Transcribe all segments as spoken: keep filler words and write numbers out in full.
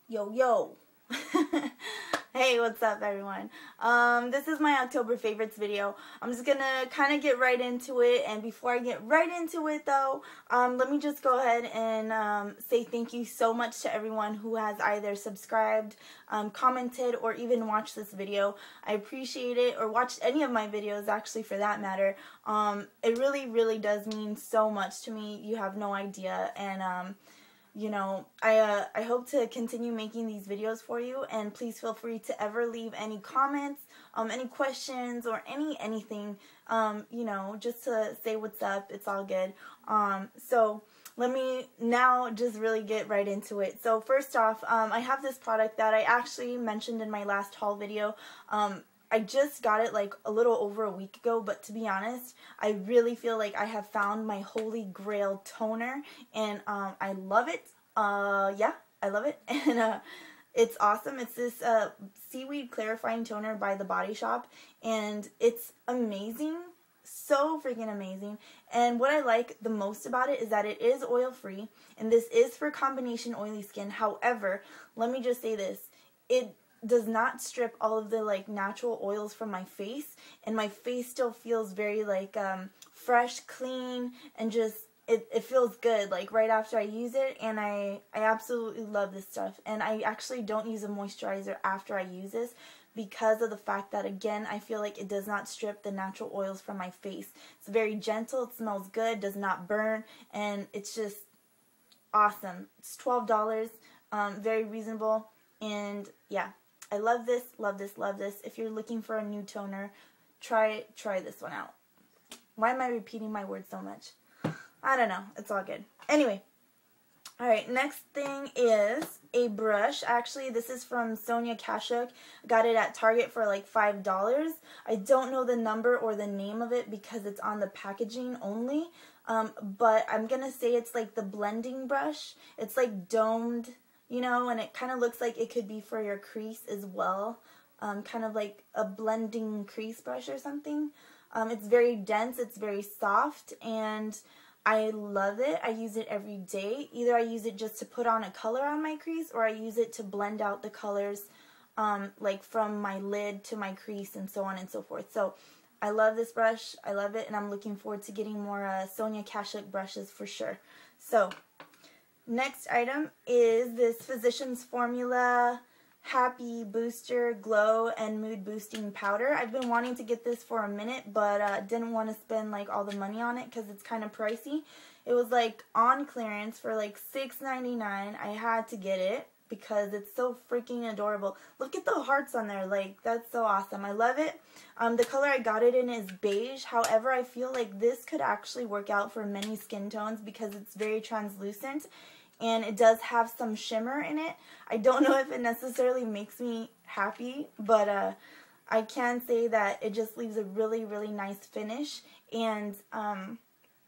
Yo, yo. Hey, what's up, everyone? Um, this is my October favorites video. I'm just gonna kind of get right into it, and before I get right into it, though, um, let me just go ahead and um, say thank you so much to everyone who has either subscribed, um, commented, or even watched this video. I appreciate it, or watched any of my videos, actually, for that matter. Um, it really, really does mean so much to me. You have no idea, and um, you know, I uh, I hope to continue making these videos for you, and please feel free to ever leave any comments, um, any questions, or any anything, um, you know, just to say what's up. It's all good. Um, so let me now just really get right into it. So first off, um, I have this product that I actually mentioned in my last haul video. Um, I just got it like a little over a week ago, but to be honest, I really feel like I have found my holy grail toner, and um, I love it. Uh, yeah, I love it, and uh, it's awesome. It's this uh, seaweed clarifying toner by The Body Shop, and it's amazing. So freaking amazing. And what I like the most about it is that it is oil free, and this is for combination oily skin. However, let me just say this. It does not strip all of the like natural oils from my face, and my face still feels very like um fresh, clean, and just it, it feels good like right after I use it. And I I absolutely love this stuff, and I actually don't use a moisturizer after I use this because of the fact that, again, I feel like it does not strip the natural oils from my face. It's very gentle, it smells good, does not burn, and it's just awesome. It's twelve dollars, um very reasonable, and yeah, I love this, love this, love this. If you're looking for a new toner, try try this one out. Why am I repeating my words so much? I don't know. It's all good. Anyway, alright, next thing is a brush. Actually, this is from Sonia Kashuk. Got it at Target for like five dollars. I don't know the number or the name of it because it's on the packaging only. Um, but I'm going to say it's like the blending brush. It's like domed, you know, and it kind of looks like it could be for your crease as well. Um, kind of like a blending crease brush or something. Um, it's very dense, it's very soft, and I love it. I use it every day. Either I use it just to put on a color on my crease, or I use it to blend out the colors, um, like from my lid to my crease and so on and so forth. So I love this brush. I love it, and I'm looking forward to getting more uh, Sonia Kashuk brushes for sure. So next item is this Physicians Formula Happy Booster Glow and Mood Boosting Powder. I've been wanting to get this for a minute, but uh, didn't want to spend like all the money on it because it's kind of pricey. It was like on clearance for like six ninety-nine. I had to get it because it's so freaking adorable. Look at the hearts on there. Like, that's so awesome. I love it. Um, the color I got it in is beige. However, I feel like this could actually work out for many skin tones because it's very translucent, and it does have some shimmer in it. I don't know if it necessarily makes me happy, but uh, I can say that it just leaves a really, really nice finish. And um,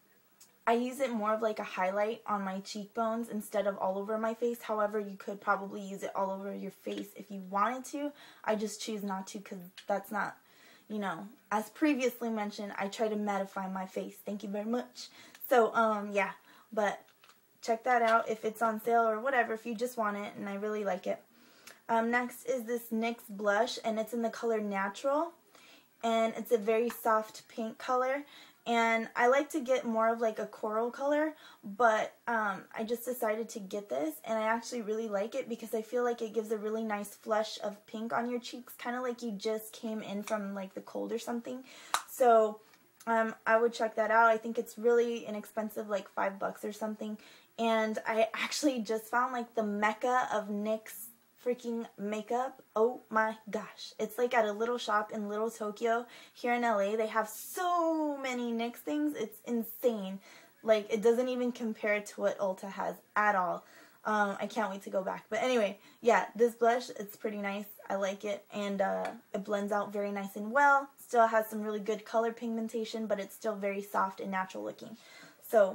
I use it more of like a highlight on my cheekbones instead of all over my face. However, you could probably use it all over your face if you wanted to. I just choose not to because that's not, you know, as previously mentioned, I try to mattify my face. Thank you very much. So, um, yeah, but check that out if it's on sale or whatever, if you just want it, and I really like it. Um, next is this N Y X blush, and it's in the color Natural, and it's a very soft pink color, and I like to get more of like a coral color, but um, I just decided to get this, and I actually really like it because I feel like it gives a really nice flush of pink on your cheeks, kind of like you just came in from like the cold or something. So um, I would check that out. I think it's really inexpensive, like five bucks or something. And I actually just found like the mecca of N Y X freaking makeup. Oh my gosh. It's like at a little shop in Little Tokyo here in L A. They have so many N Y X things. It's insane. Like, it doesn't even compare to what Ulta has at all. Um, I can't wait to go back. But anyway, yeah, this blush, it's pretty nice. I like it. And uh, it blends out very nice and well. Still has some really good color pigmentation, but it's still very soft and natural looking. So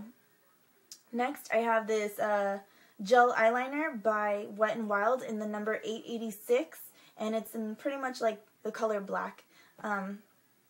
next, I have this uh, gel eyeliner by Wet n Wild in the number eight eighty-six, and it's in pretty much like the color black. Um,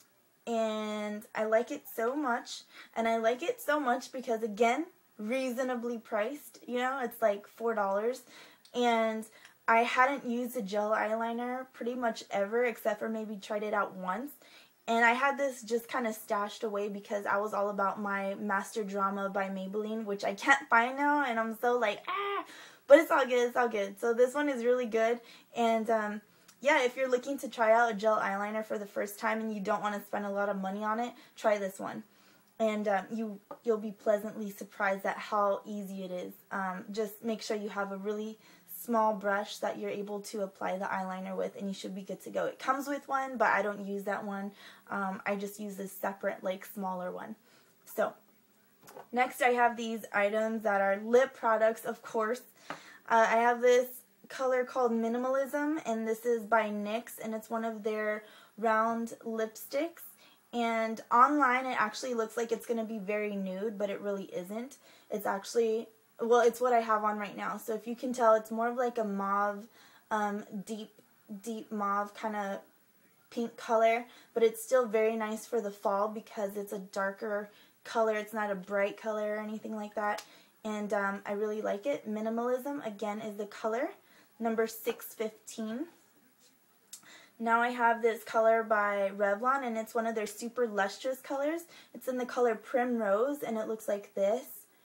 and I like it so much, and I like it so much because, again, reasonably priced. You know, it's like four dollars, and I hadn't used a gel eyeliner pretty much ever, except for maybe tried it out once. And I had this just kind of stashed away because I was all about my Master Drama by Maybelline, which I can't find now, and I'm so like, ah, but it's all good, it's all good. So this one is really good, and um, yeah, if you're looking to try out a gel eyeliner for the first time and you don't want to spend a lot of money on it, try this one. And um, you, you'll be pleasantly surprised at how easy it is. Um, just make sure you have a really small brush that you're able to apply the eyeliner with, and you should be good to go. It comes with one, but I don't use that one. Um, I just use this separate, like, smaller one. So, next I have these items that are lip products, of course. Uh, I have this color called Minimalism, and this is by NYX, and it's one of their round lipsticks. And online it actually looks like it's going to be very nude, but it really isn't. It's actually, well, it's what I have on right now. So if you can tell, it's more of like a mauve, um, deep, deep mauve kind of pink color, but it's still very nice for the fall because it's a darker color. It's not a bright color or anything like that. And um, I really like it. Minimalism, again, is the color, number six fifteen. Now I have this color by Revlon, and it's one of their super lustrous colors. It's in the color Primrose, and it looks like this.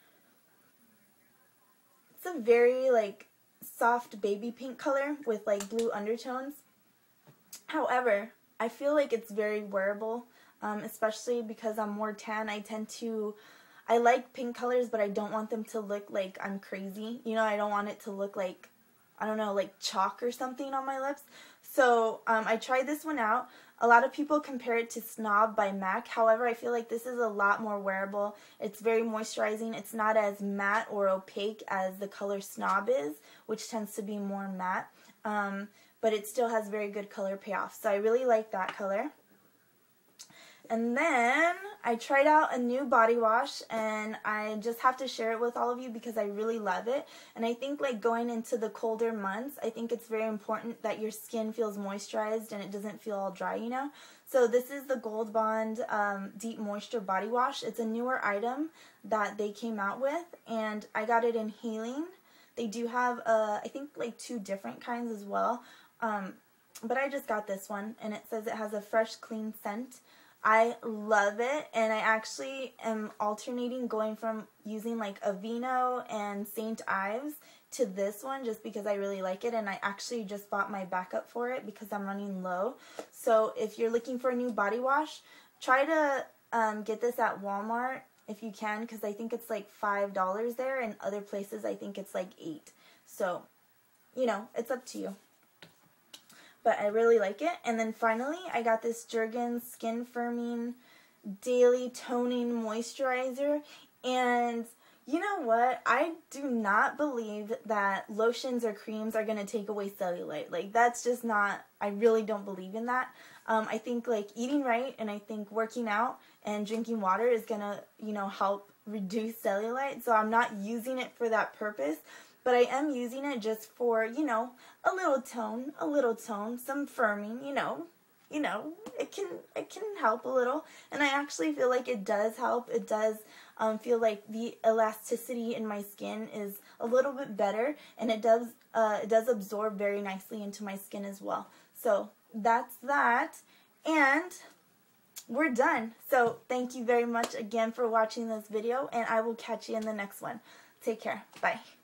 It's a very, like, soft baby pink color with, like, blue undertones. However, I feel like it's very wearable, um, especially because I'm more tan. I tend to, I like pink colors, but I don't want them to look like I'm crazy. You know, I don't want it to look like, I don't know, like chalk or something on my lips. So um, I tried this one out. A lot of people compare it to Snob by MAC. However, I feel like this is a lot more wearable. It's very moisturizing. It's not as matte or opaque as the color Snob is, which tends to be more matte. Um, but it still has very good color payoff. So I really like that color. And then I tried out a new body wash, and I just have to share it with all of you because I really love it. And I think, like, going into the colder months, I think it's very important that your skin feels moisturized and it doesn't feel all dry, you know. So this is the Gold Bond um, Deep Moisture Body Wash. It's a newer item that they came out with, and I got it in Healing. They do have, uh, I think, like two different kinds as well. Um, but I just got this one, and it says it has a fresh, clean scent. I love it, and I actually am alternating going from using like Aveeno and Saint Ives to this one just because I really like it, and I actually just bought my backup for it because I'm running low. So if you're looking for a new body wash, try to um, get this at Walmart if you can, because I think it's like five dollars there, and other places I think it's like eight. So, you know, it's up to you. But I really like it. And then finally, I got this Jergens Skin Firming Daily Toning Moisturizer. And you know what? I do not believe that lotions or creams are going to take away cellulite. Like, that's just not, I really don't believe in that. Um, I think, like, eating right and I think working out and drinking water is going to, you know, help reduce cellulite. So I'm not using it for that purpose. But I am using it just for, you know, a little tone, a little tone, some firming, you know, you know, it can, it can help a little. And I actually feel like it does help. It does um, feel like the elasticity in my skin is a little bit better, and it does, uh, it does absorb very nicely into my skin as well. So that's that. And we're done. So thank you very much again for watching this video, and I will catch you in the next one. Take care. Bye.